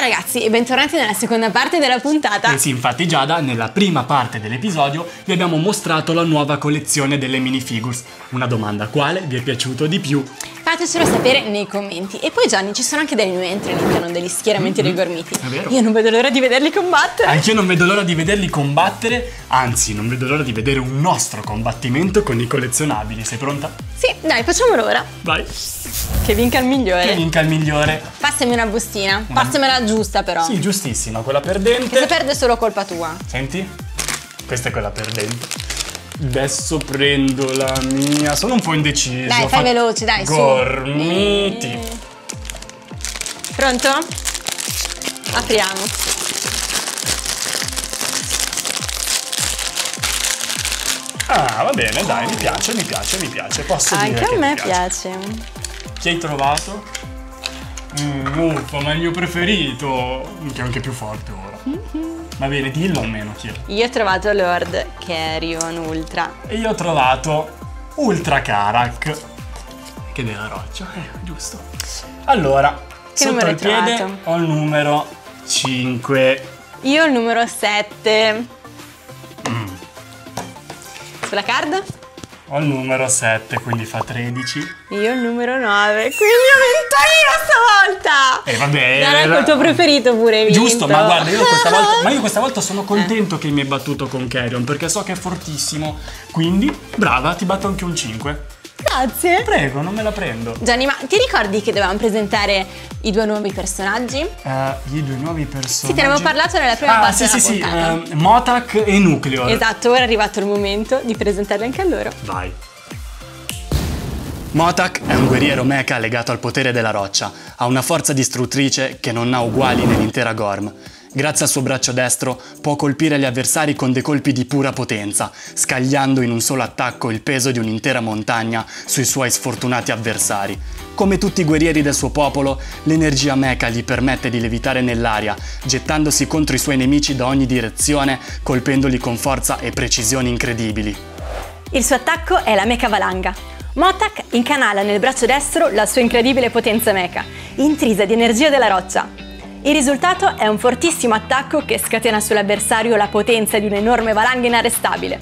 ragazzi e bentornati nella seconda parte della puntata. Sì, infatti Giada, nella prima parte dell'episodio vi abbiamo mostrato la nuova collezione delle minifigures. Una domanda: quale vi è piaciuto di più? Fatecelo sapere nei commenti. E poi Gianni, ci sono anche dei nuovi entry all'interno degli schieramenti dei gormiti. È vero. Io non vedo l'ora di vederli combattere. Anch'io non vedo l'ora di vederli combattere, anzi non vedo l'ora di vedere un nostro combattimento con i collezionabili. Sei pronta? Sì, dai, facciamolo ora. Vai. Che vinca il migliore. Che vinca il migliore. Passami una bustina. Passamela giusta però. Sì, giustissima, quella perdente. Che se perde è solo colpa tua. Senti? Questa è quella perdente. Adesso prendo la mia. Sono un po' indeciso. Dai, fai veloce, dai, su. Gormiti. Pronto? Apriamo. Ah, va bene, dai, mi piace. Posso dire Anche che a me mi piace. piace. Chi hai trovato? Uffa, ma il mio preferito. Che è anche più forte ora. Va bene, dillo almeno chi è. Io ho trovato Lord Carrion Ultra. E io ho trovato Ultra Karak. Che della roccia, giusto. Allora, Che sotto numero il hai piede trovato? ho il numero 5. Io ho il numero 7. Sulla card? Ho il numero 7, quindi fa 13. Io ho il numero 9. Quindi ho vinto io stavolta! E vabbè. Non è il tuo preferito pure hai vinto. Giusto, ma guarda, io questa volta sono contento che mi hai battuto con Carrion, perché so che è fortissimo. Quindi, brava, ti batto anche un 5. Grazie. Prego, non me la prendo. Gianni, ma ti ricordi che dovevamo presentare i due nuovi personaggi? I due nuovi personaggi. Sì, te ne avevo parlato nella prima parte sì, della puntata. sì, Motak e Nucleor. Esatto, ora è arrivato il momento di presentarli anche a loro. Vai. Motak è un guerriero mecha legato al potere della roccia. Ha una forza distruttrice che non ha uguali nell'intera Gorm. Grazie al suo braccio destro può colpire gli avversari con dei colpi di pura potenza, scagliando in un solo attacco il peso di un'intera montagna sui suoi sfortunati avversari. Come tutti i guerrieri del suo popolo, l'energia mecha gli permette di levitare nell'aria, gettandosi contro i suoi nemici da ogni direzione, colpendoli con forza e precisione incredibili. Il suo attacco è la Mecha Valanga. Motak incanala nel braccio destro la sua incredibile potenza mecha, intrisa di energia della roccia. Il risultato è un fortissimo attacco che scatena sull'avversario la potenza di un'enorme valanga inarrestabile.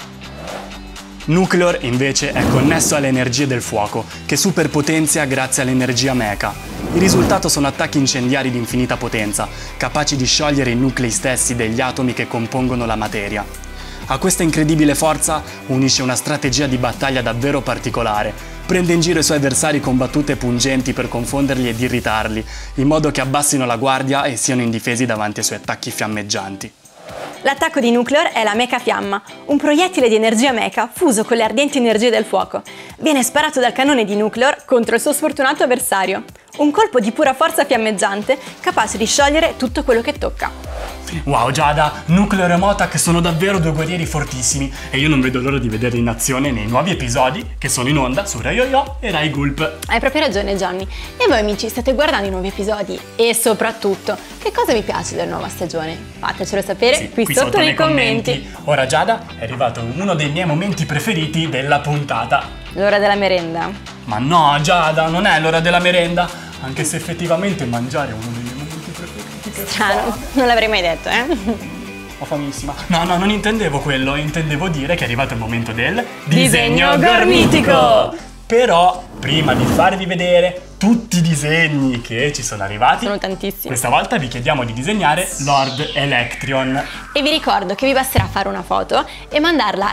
Nucleor invece è connesso alle energie del fuoco, che superpotenzia grazie all'energia mecha. Il risultato sono attacchi incendiari di infinita potenza, capaci di sciogliere i nuclei stessi degli atomi che compongono la materia. A questa incredibile forza unisce una strategia di battaglia davvero particolare. Prende in giro i suoi avversari con battute pungenti per confonderli ed irritarli, in modo che abbassino la guardia e siano indifesi davanti ai suoi attacchi fiammeggianti. L'attacco di Nucleor è la Mecha Fiamma, un proiettile di energia mecha fuso con le ardenti energie del fuoco. Viene sparato dal cannone di Nucleor contro il suo sfortunato avversario. Un colpo di pura forza fiammeggiante capace di sciogliere tutto quello che tocca. Wow Giada, Nucleor e Motak sono davvero due guerrieri fortissimi e io non vedo l'ora di vederli in azione nei nuovi episodi che sono in onda su Rai Yo-Yo e Rai Gulp. Hai proprio ragione Gianni. E voi amici state guardando i nuovi episodi e soprattutto che cosa vi piace della nuova stagione? Fatecelo sapere Sì, qui sotto nei commenti. Ora Giada, è arrivato uno dei miei momenti preferiti della puntata. L'ora della merenda. Ma no Giada, non è l'ora della merenda, anche se effettivamente mangiare è uno dei miei momenti preferiti. Strano, non l'avrei mai detto, Ho famissima. No, non intendevo quello, intendevo dire che è arrivato il momento del Disegno gormitico! Però, prima di farvi vedere tutti i disegni che ci sono arrivati, Sono tantissimi. questa volta vi chiediamo di disegnare Lord Electrion. E vi ricordo che vi basterà fare una foto e mandarla a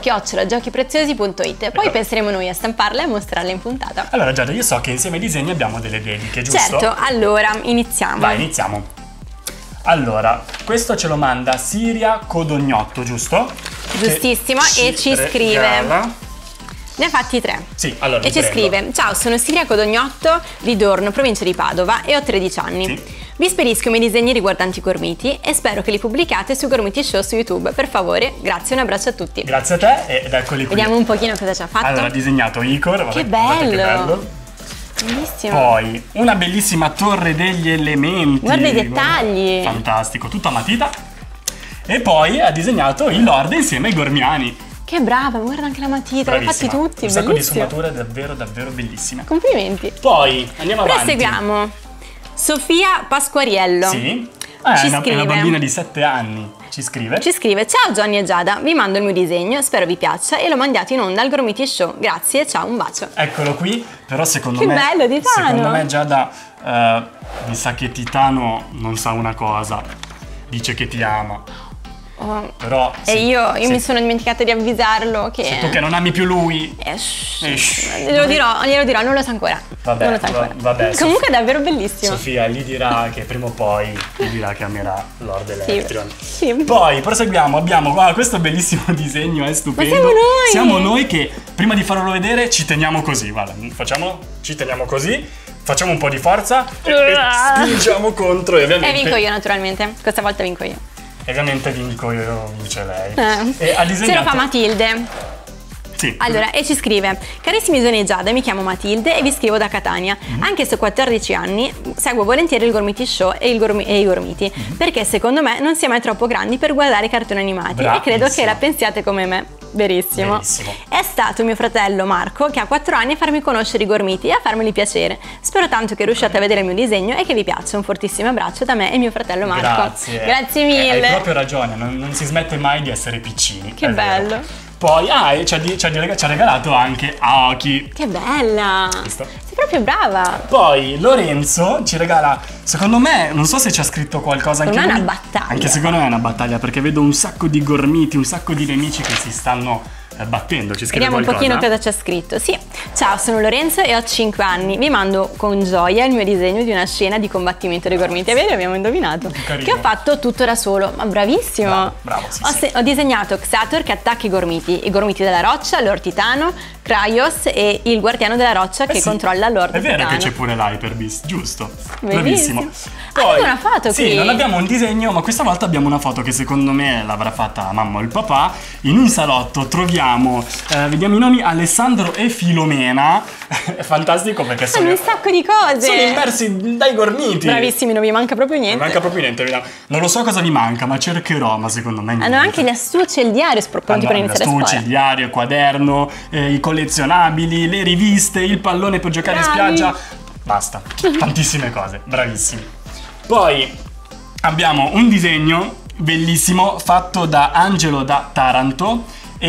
info@giochipreziosi.it. Poi penseremo noi a stamparla e a mostrarla in puntata. Allora Giada, io so che insieme ai disegni abbiamo delle dediche, giusto? Certo, allora iniziamo. Vai, iniziamo. Allora, questo ce lo manda Siria Codognotto, giusto? Giustissimo, Che e ci scrive. regala. Ne ha fatti 3. Sì, allora E li ci prendo. scrive: ciao, sono Siria Codognotto di Dorno, provincia di Padova e ho 13 anni. Sì. Vi spedisco i miei disegni riguardanti i gormiti e spero che li pubblicate su Gormiti Show su YouTube. Per favore, grazie e un abbraccio a tutti. Grazie a te ed eccoli qui. Vediamo un pochino cosa ci ha fatto. Allora, ha disegnato Icor, vabbè, Che guardate che bello. bello. Bellissimo. Poi una bellissima torre degli elementi. Guarda i dettagli. Fantastico, tutta a matita. E poi ha disegnato il Lord insieme ai gormiani. Che brava, guarda anche la matita, li ha fatti Bravissima. tutti, Un sacco bellissimo. di sfumature davvero Complimenti. Poi andiamo avanti. Proseguiamo. Sofia Pasquariello. Sì. Ci è scrive. una bambina di 7 anni. Ci scrive. Ci scrive: ciao Johnny e Giada, vi mando il mio disegno, spero vi piaccia e lo mandiate in onda al Gormiti Show. Grazie, ciao, un bacio. Eccolo qui, però secondo Che me... bello, Titano! Secondo me Giada mi sa che Titano non sa una cosa. Dice che ti ama. Oh. Però... E io mi sono dimenticata di avvisarlo che... Se tu che non ami più lui... Glielo dirò, non lo so ancora. Vabbè, non lo so ancora. vabbè, Comunque è davvero bellissimo. Sofia gli dirà che prima o poi gli dirà che amerà Lord Electrion. Sì. Poi proseguiamo, abbiamo questo bellissimo disegno, è stupendo. Ma siamo noi! Siamo noi che prima di farlo vedere ci teniamo così, guarda, ci teniamo così, facciamo un po' di forza e spingiamo contro e ovviamente... E vinco io naturalmente, questa volta vinco io. Ovviamente vince lei. E ha disegnato... Se lo fa Matilde. Sì. Allora, e ci scrive: carissimi Gianni e Giada, mi chiamo Matilde e vi scrivo da Catania. Anche se ho 14 anni, seguo volentieri il Gormiti Show e i Gormiti, perché secondo me non si è mai troppo grandi per guardare cartoni animati. Bravissimo. E credo che la pensiate come me. Verissimo. È stato mio fratello Marco, che ha 4 anni, a farmi conoscere i Gormiti e a farmeli piacere. Spero tanto che riusciate a vedere il mio disegno e che vi piaccia. Un fortissimo abbraccio da me e mio fratello Marco. Grazie mille. Hai proprio ragione, non si smette mai di essere piccini. Che bello. Poi, ci ha regalato anche Aoki. Che bella! Visto? Sei proprio brava! Poi Lorenzo ci regala, secondo me, non so se ci ha scritto qualcosa anche lui. Secondo me è una battaglia. Anche secondo me è una battaglia, perché vedo un sacco di gormiti, un sacco di nemici che si stanno battendo. Ci scrive Vediamo un qualcosa? pochino cosa c'è scritto. Sì, ciao, sono Lorenzo e ho 5 anni. Vi mando con gioia il mio disegno di una scena di combattimento dei gormiti. È vero, abbiamo indovinato. Carino. Che ho fatto tutto da solo. Ma bravissimo! Bravo, sì. Ho disegnato Xator che attacca i gormiti della roccia, Lord Titano, Kraios e il guardiano della roccia che sì, controlla Lord Titano. È vero che c'è pure l'Hyper Beast, giusto? Bellissimo. Bravissimo. Abbiamo una foto qui. Sì, non abbiamo un disegno, ma questa volta abbiamo una foto che secondo me l'avrà fatta la mamma o il papà. In un salotto troviamo, vediamo i nomi, Alessandro e Filomena. È fantastico perché sono un sacco di cose. Sono immersi dai gormiti. Bravissimi, non vi manca proprio niente. Non manca proprio niente. Non lo so cosa vi manca, ma cercherò, ma secondo me niente. Hanno anche le astucce e il diario pronti per iniziare a scuola. Il diario, il quaderno, i collezionabili, le riviste, il pallone per giocare in spiaggia. Basta, tantissime cose, bravissimi. Poi abbiamo un disegno bellissimo fatto da Angelo da Taranto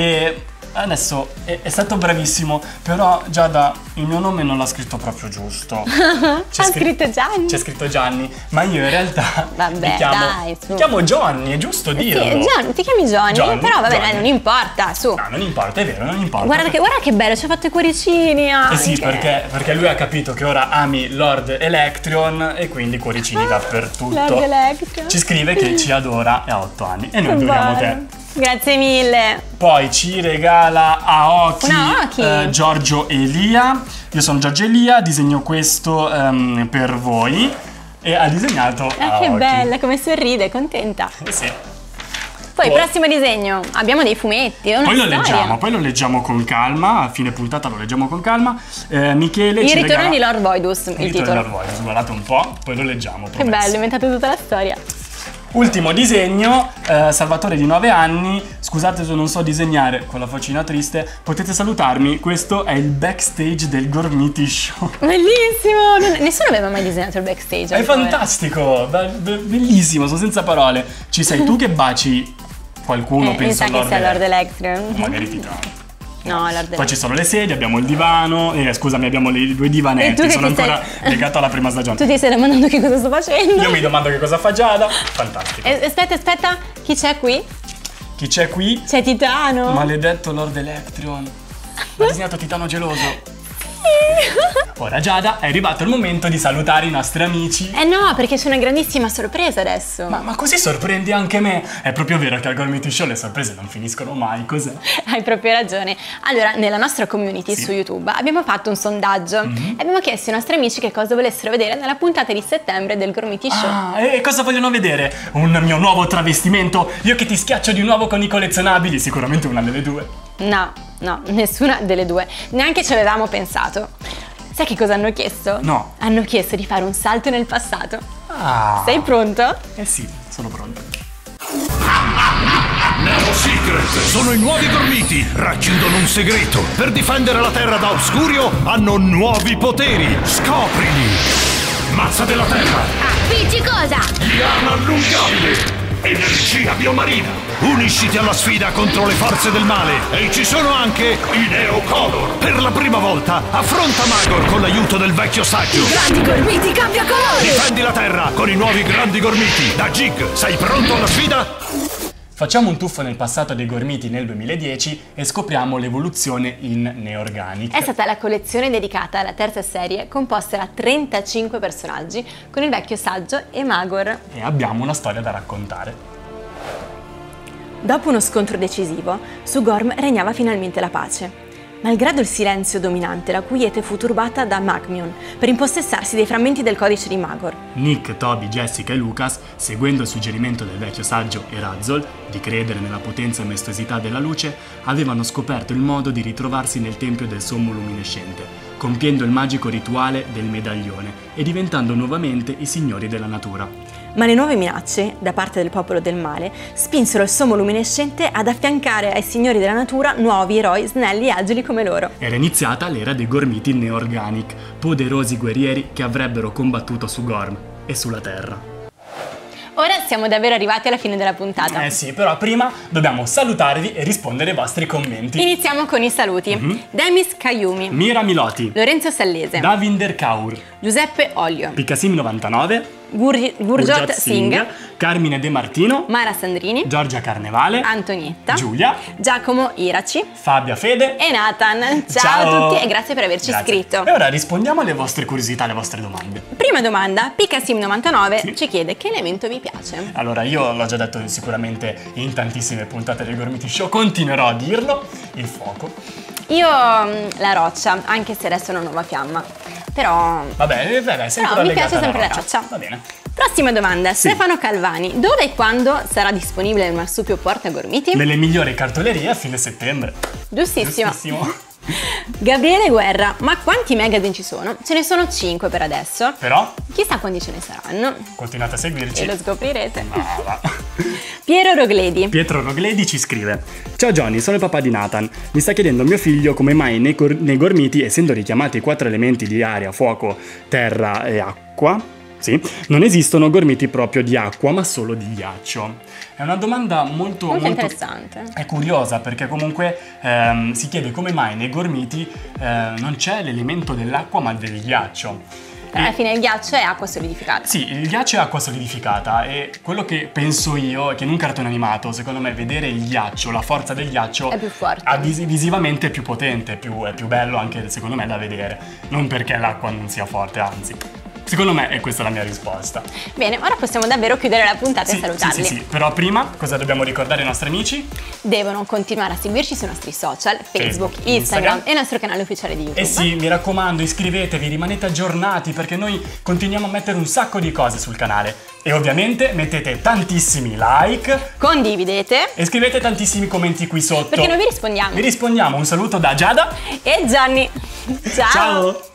e adesso è stato bravissimo, però Giada il mio nome non l'ha scritto proprio giusto. Ha scritto Gianni. C'è scritto Gianni, ma io in realtà mi chiamo Johnny, è giusto dirlo. Sì, Gianni, ti chiami Johnny, però vabbè, Johnny. non importa, su. No, non importa, è vero, non importa. Guarda che bello, ci ha fatto i cuoricini anche. Eh sì, perché lui ha capito che ora ami Lord Electrion e quindi cuoricini dappertutto. Lord Electrion. Ci scrive che ci adora e ha 8 anni e noi adoriamo te. Grazie mille. Poi ci regala Aoki, Giorgio Elia. Io sono Giorgio Elia, disegno questo per voi. E ha disegnato Aoki. Che bella, come sorride, contenta. Sì. Poi prossimo disegno, abbiamo dei fumetti, Poi lo leggiamo con calma, a fine puntata lo leggiamo con calma. Michele Il ci ritorno regala... di Lord Voidus, il titolo. Lord Voidus, guardate un po', poi lo leggiamo. Che bello, inventate tutta la storia. Ultimo disegno, Salvatore di 9 anni, scusate se non so disegnare con la faccina triste, potete salutarmi, questo è il backstage del Gormiti Show. Bellissimo, nessuno aveva mai disegnato il backstage. È fantastico, bellissimo, sono senza parole. Ci sei tu che baci qualcuno, penso a Lord Electrion. Magari Titano. No, Lord Electrion. Poi ci sono le sedie, abbiamo il divano, scusami, abbiamo i 2 divanetti, sono ancora legato alla prima stagione. Tu ti stai domandando che cosa sto facendo? Io mi domando che cosa fa Giada, fantastico. Aspetta, chi c'è qui? Chi c'è qui? C'è Titano. Maledetto Lord Electrion. Ha disegnato Titano geloso. Ora Giada, è arrivato il momento di salutare i nostri amici. No, perché c'è una grandissima sorpresa adesso. Ma così sorprendi anche me. È proprio vero che al Gormiti Show le sorprese non finiscono mai, cos'è? Hai proprio ragione. Allora, nella nostra community su YouTube abbiamo fatto un sondaggio e abbiamo chiesto ai nostri amici che cosa volessero vedere nella puntata di settembre del Gormiti Show. E cosa vogliono vedere? Un mio nuovo travestimento? Io che ti schiaccio di nuovo con i collezionabili? Sicuramente una delle due. No, nessuna delle due. Neanche ci avevamo pensato. Sai che cosa hanno chiesto? No. Hanno chiesto di fare un salto nel passato. Ah. Sei pronto? Eh sì, sono pronto. Neo Secret sono i nuovi Gormiti, racchiudono un segreto. Per difendere la Terra da Obscurio hanno nuovi poteri. Scoprili! Mazza della terra. Appiccicosa. Liana allungabile. Energia biomarina. Unisciti alla sfida contro le forze del male. E ci sono anche i Neocolor. Per la prima volta affronta Magor con l'aiuto del vecchio saggio. Grandi gormiti cambia colore. Difendi la terra con i nuovi grandi gormiti. Da Jig, sei pronto alla sfida? Facciamo un tuffo nel passato dei gormiti nel 2010 e scopriamo l'evoluzione in Neorganic. È stata la collezione dedicata alla terza serie, composta da 35 personaggi, con il vecchio saggio e Magor. E abbiamo una storia da raccontare. Dopo uno scontro decisivo, su Gorm regnava finalmente la pace. Malgrado il silenzio dominante, la quiete fu turbata da Magmion per impossessarsi dei frammenti del codice di Magor. Nick, Toby, Jessica e Lucas, seguendo il suggerimento del vecchio saggio Erazzol di credere nella potenza e maestosità della luce, avevano scoperto il modo di ritrovarsi nel tempio del sommo luminescente, compiendo il magico rituale del medaglione e diventando nuovamente i signori della natura. Ma le nuove minacce, da parte del popolo del male, spinsero il sommo luminescente ad affiancare ai signori della natura nuovi eroi snelli e agili come loro. Era iniziata l'era dei gormiti Neorganic, poderosi guerrieri che avrebbero combattuto su Gorm e sulla Terra. Ora siamo davvero arrivati alla fine della puntata. Eh sì, però prima dobbiamo salutarvi e rispondere ai vostri commenti. Iniziamo con i saluti. Demis Kayumi, Mira Miloti, Lorenzo Sallese, Davinder Kaur, Giuseppe Olio, Picasim99, Gurjot Singh, Carmine De Martino, Mara Sandrini, Giorgia Carnevale, Antonietta, Giulia, Giacomo Iraci Fabia Fede e Nathan. Ciao a tutti e grazie per averci iscritto. E ora rispondiamo alle vostre curiosità, alle vostre domande. Prima domanda, Picasim99 ci chiede che elemento vi piace. Allora, io l'ho già detto sicuramente in tantissime puntate del Gormiti Show, continuerò a dirlo, il fuoco. Io la roccia, anche se adesso è una nuova fiamma. Però Vabbè, sempre mi piace sempre la roccia. Va bene. Prossima domanda, Sì. Stefano Calvani. Dove e quando sarà disponibile il marsupio Porta Gormiti? Nelle migliori cartolerie a fine settembre. Giustissimo. Giustissimo. Gabriele Guerra, ma quanti magazine ci sono? Ce ne sono 5 per adesso. Però Chissà quanti ce ne saranno. continuate a seguirci. E lo scoprirete. Brava. Piero Rogledi. Pietro Rogledi ci scrive: Ciao Johnny, sono il papà di Nathan. Mi sta chiedendo mio figlio come mai nei gormiti, essendo richiamati i 4 elementi di aria, fuoco, terra e acqua, sì, non esistono gormiti proprio di acqua, ma solo di ghiaccio. È una domanda molto interessante. È curiosa perché comunque si chiede come mai nei gormiti non c'è l'elemento dell'acqua ma del ghiaccio. Alla fine il ghiaccio è acqua solidificata. Sì, il ghiaccio è acqua solidificata e quello che penso io è che in un cartone animato, secondo me, vedere il ghiaccio, la forza del ghiaccio È più forte. Visivamente è più potente, è più bello anche secondo me da vedere. Non perché l'acqua non sia forte, anzi. Secondo me è questa la mia risposta. Bene, ora possiamo davvero chiudere la puntata e salutarli. Sì, però prima cosa dobbiamo ricordare ai nostri amici? Devono continuare a seguirci sui nostri social, Facebook, Instagram Instagram e il nostro canale ufficiale di YouTube. E sì, mi raccomando, iscrivetevi, rimanete aggiornati perché noi continuiamo a mettere un sacco di cose sul canale. E ovviamente mettete tantissimi like, condividete e scrivete tantissimi commenti qui sotto. perché noi vi rispondiamo. Vi rispondiamo. Un saluto da Giada E Gianni. Ciao. Ciao.